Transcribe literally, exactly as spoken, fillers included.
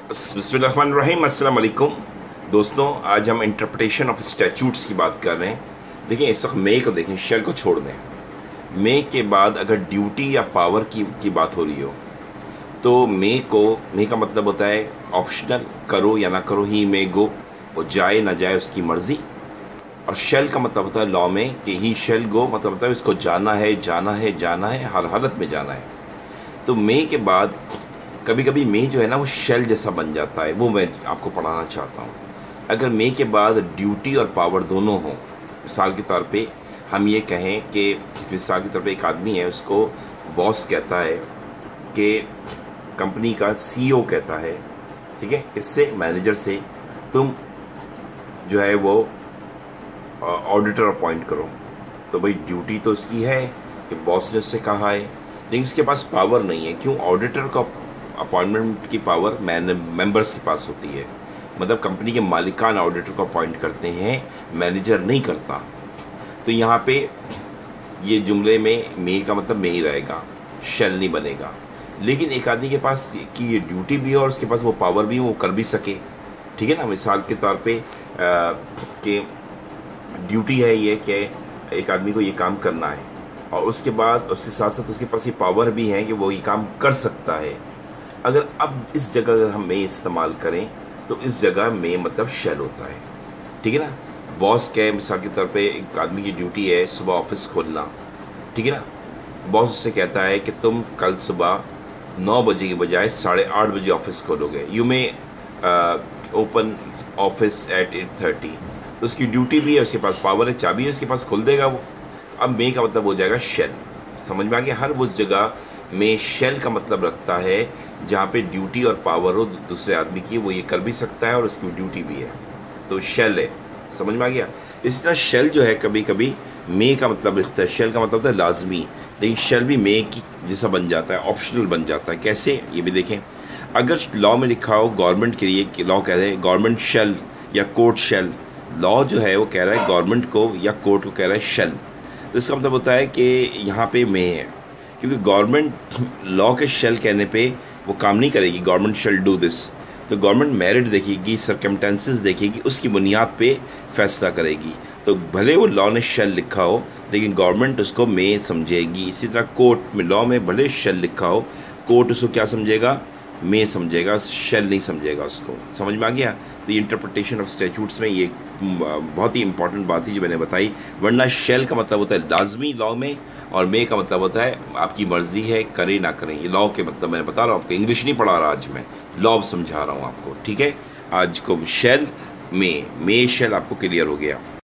बिस्मिल्लाहिर्रहमानिर्रहीम, अस्सलाम वालेकुम दोस्तों। आज हम इंटरप्रिटेशन ऑफ स्टैट्यूट्स की बात कर रहे हैं। देखिए इस वक्त मे को देखें, शेल को छोड़ दें। मे के बाद अगर ड्यूटी या पावर की की बात हो रही हो तो मे को मे का मतलब होता है ऑप्शनल, करो या ना करो, ही मे गो, वो जाए ना जाए उसकी मर्ज़ी। और शेल का मतलब होता है लॉ में कि ही शेल गो, मतलब होता है उसको जाना है जाना है जाना है, हर हालत में जाना है। तो मे के बाद कभी कभी मे जो है ना वो शेल जैसा बन जाता है, वो मैं आपको पढ़ाना चाहता हूँ। अगर मे के बाद ड्यूटी और पावर दोनों हों, मिसाल के तौर पे हम ये कहें कि मिसाल के तौर पे एक आदमी है, उसको बॉस कहता है कि कंपनी का सीईओ कहता है, ठीक है, इससे मैनेजर से तुम जो है वो ऑडिटर अपॉइंट करो। तो भाई ड्यूटी तो उसकी है कि बॉस ने उससे कहा है, लेकिन उसके पास पावर नहीं है। क्यों? ऑडिटर का अपॉइंटमेंट की पावर मेंबर्स के पास होती है, मतलब कंपनी के मालिकान ऑडिटर को अपॉइंट करते हैं, मैनेजर नहीं करता। तो यहाँ पे ये जुमले में मे का मतलब मे ही रहेगा, शेल नहीं बनेगा। लेकिन एक आदमी के पास की ये ड्यूटी भी है और उसके पास वो पावर भी, वो कर भी सके, ठीक है ना। मिसाल के तौर पे कि ड्यूटी है ये कि एक आदमी को ये काम करना है और उसके बाद उसके साथ साथ उसके पास ये पावर भी है कि वो ये काम कर सकता है। अगर अब इस जगह अगर हम मे इस्तेमाल करें तो इस जगह मे मतलब शेल होता है, ठीक है ना। बॉस के मिसाल के तौर पे एक आदमी की ड्यूटी है सुबह ऑफिस खोलना, ठीक है ना। बॉस उससे कहता है कि तुम कल सुबह नौ बजे की बजाय साढ़े आठ बजे ऑफिस खोलोगे, you may open office at eight thirty. तो उसकी ड्यूटी भी है, उसके पास पावर है, चाबी है उसके पास, खोल देगा वो। अब मे का मतलब हो जाएगा शेल। समझ में आ गया? हर उस जगह में शेल का मतलब रखता है जहाँ पे ड्यूटी और पावर हो दूसरे आदमी की, वो ये कर भी सकता है और उसकी ड्यूटी भी है, तो शेल है। समझ में आ गया? इस तरह शेल जो है कभी कभी मे का मतलब रखता है, शेल का मतलब होता है लाजमी, लेकिन शेल भी मे की जैसा बन जाता है, ऑप्शनल बन जाता है। कैसे, ये भी देखें। अगर लॉ में लिखा हो गवर्नमेंट के लिए, लॉ कह रहे हैं गवर्नमेंट शेल या कोर्ट शेल, लॉ जो है वो कह रहा है गवर्नमेंट को या कोर्ट को कह रहा है शेल, तो इसका मतलब होता है कि यहाँ पे मे है, क्योंकि गवर्नमेंट लॉ के शेल कहने पे वो काम नहीं करेगी। गवर्नमेंट शेल डू दिस, तो गवर्नमेंट मेरिट देखेगी, सर्कमस्टेंसेस देखेगी, उसकी बुनियाद पे फैसला करेगी। तो भले वो लॉ ने शेल लिखा हो लेकिन गवर्नमेंट उसको मे समझेगी। इसी तरह कोर्ट में, लॉ में भले शेल लिखा हो, कोर्ट उसको क्या समझेगा? मे समझेगा, शेल नहीं समझेगा उसको। समझ में आ गया? तो ये इंटरप्रिटेशन ऑफ स्टैट्यूट्स में ये बहुत ही इंपॉर्टेंट बात थी जो मैंने बताई। वरना शेल का मतलब होता है लाजमी लॉ में, और मे का मतलब होता है आपकी मर्जी है, करें ना करें। ये लॉ के मतलब मैंने बता रहा हूँ आपको, इंग्लिश नहीं पढ़ा रहा आज मैं, लॉ समझा रहा हूँ आपको, ठीक है। आज को शेल मे मे शेल आपको क्लियर हो गया।